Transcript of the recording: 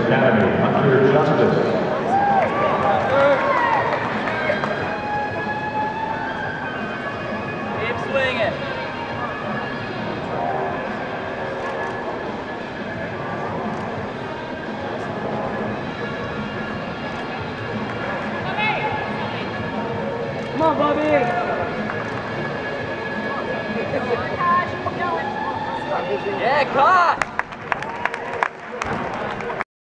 Academy under Justice. Keep swinging. Come on, Bobby. Yeah, Akash!